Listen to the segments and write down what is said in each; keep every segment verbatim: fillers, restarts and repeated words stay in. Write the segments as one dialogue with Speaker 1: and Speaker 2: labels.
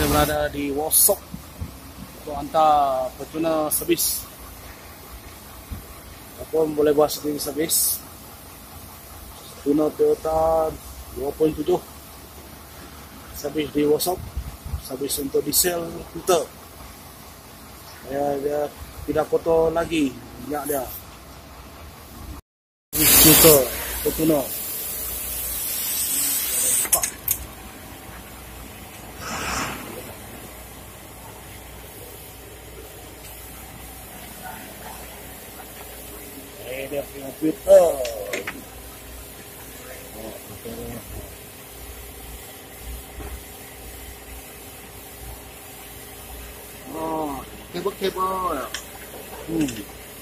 Speaker 1: berada di workshop untuk hantar Fortuner servis ataupun boleh buat sendiri servis. Fortuner Toyota dua koma tujuh servis di workshop, servis untuk diesel filter. Ya, dia tidak kotor lagi minyak dia. Servis filter Fortuner. Dia punya filter. Oh, kabel-kabel. Hmm.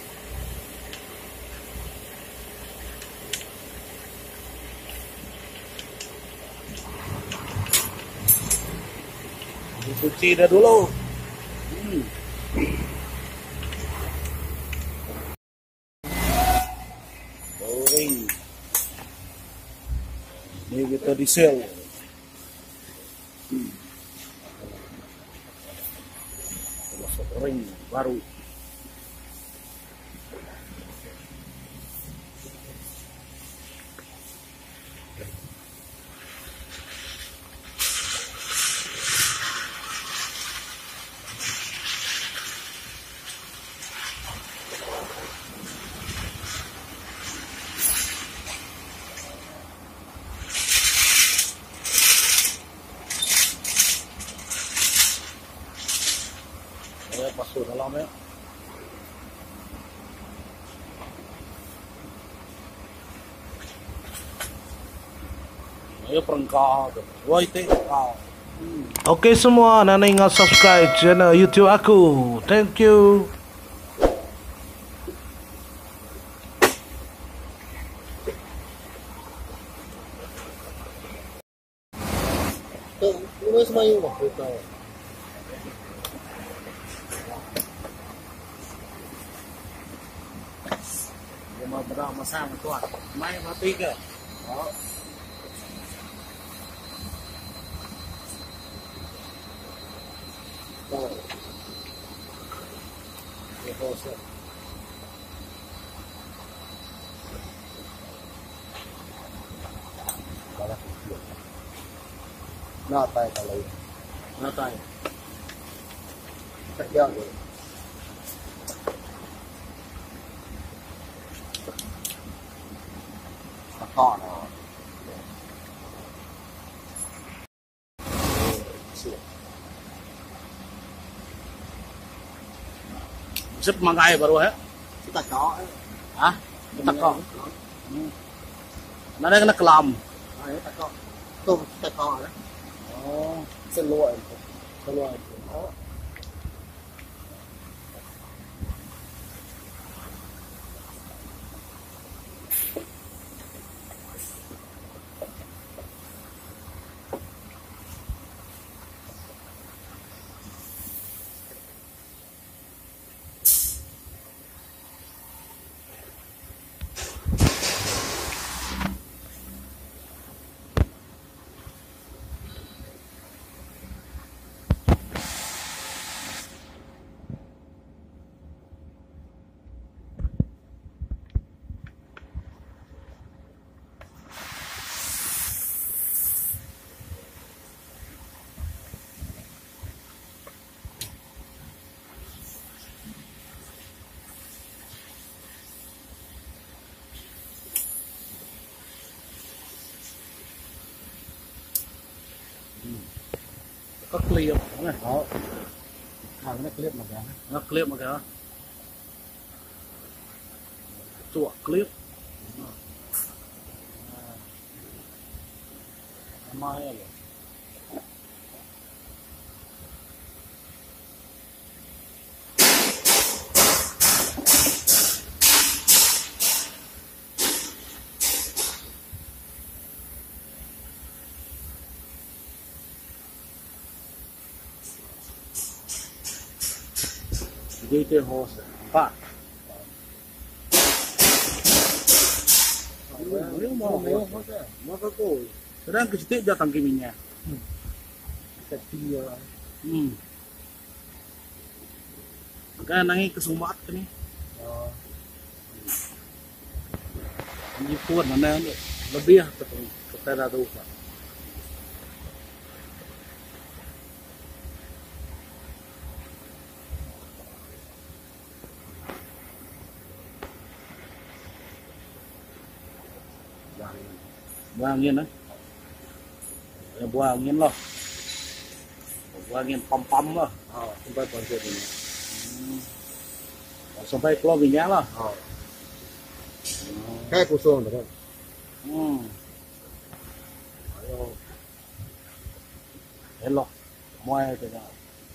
Speaker 1: Cuci dah dulu. Hmm. Ini kita diesel. Hmm. Masuk ring baru. Ya, masuk dalam ya. Ya, perengkau tu. Wah, itu kau.
Speaker 2: Okey semua, Nana ingat subscribe channel YouTube aku. Thank you.
Speaker 3: Tu, ini semua yang mau kita.
Speaker 1: Mà bắt đầu mà sao mà toàn máy mà tí kìa đó. Rồi để hồ sơ đó là
Speaker 3: Nó tay cả lấy.
Speaker 1: nó tay
Speaker 3: Chắc đeo rồi. Họ nó
Speaker 1: zip mangkai baru ya.
Speaker 3: kita có.
Speaker 1: Hah? Kita kok. Nó đây nó kelam.
Speaker 3: Đấy, ta có. Tôm ta có đấy.
Speaker 1: Oh,
Speaker 3: Sẽ lụa.
Speaker 1: keluar.
Speaker 3: Đó.
Speaker 1: Có clip này.
Speaker 3: Đó. Hàng nó clip mà kìa.
Speaker 1: Nó clip mà kìa. Chụa clip. Mai rồi. Gator horse pak. Nếu mà mau có cô, sedang kecil datang ke minyak.
Speaker 3: Kecil.
Speaker 1: Hmm. Kan nangis kesumat kan ni.
Speaker 3: Oh.
Speaker 1: Ini kuat mana lebih lah kita dah tahu kan. Buang angin lah. Buang angin lah. Buang angin pam-pam lah.
Speaker 3: Oh, sampai konsep ini.
Speaker 1: Hmm. Sampai keluar minyak lah.
Speaker 3: Oh. Kayak kosong dah kan.
Speaker 1: Hmm. Ayo. Elok. Muai tu dah.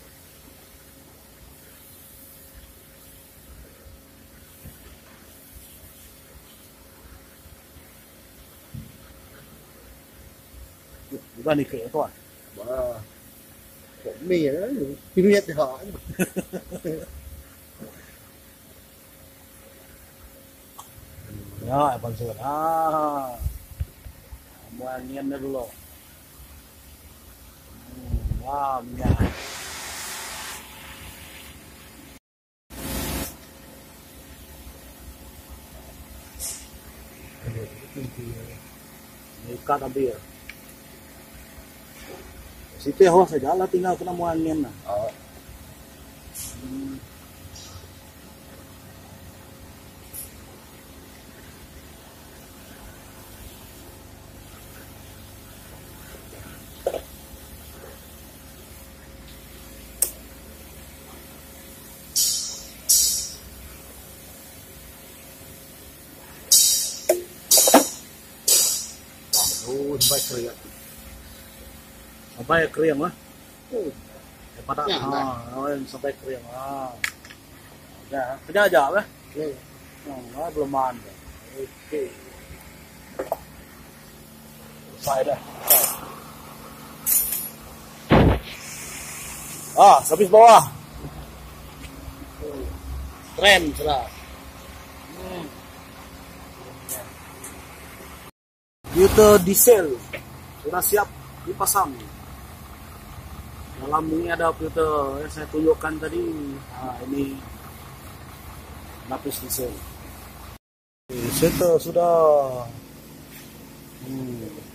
Speaker 1: Bukan ni ke tuan.
Speaker 3: Wah. Kok mie ya? Piruet dia.
Speaker 1: Ya, abang surat. Ah. Muai angin dah dulu. Hmm, wah, minyak. Ikat habis ya. Situ host saja lah tinggal kena muai angin lah.
Speaker 3: Oh.
Speaker 1: Hmm.
Speaker 3: Oh, sampai kering.
Speaker 1: Sampai kering lah.
Speaker 3: Oh.
Speaker 1: Pada
Speaker 3: Ya,
Speaker 1: ha, sampai kering ah. Ya, kerja aja lah.
Speaker 3: Okay.
Speaker 1: Oh, belum mandi. Okey. Selesai dah. Ah, habis bawah. Keren sudah. Hmm. Filter diesel sudah siap dipasang. Dalam ini ada filter yang saya tunjukkan tadi. Nah, ini lapis diesel. Filter sudah. Hmm.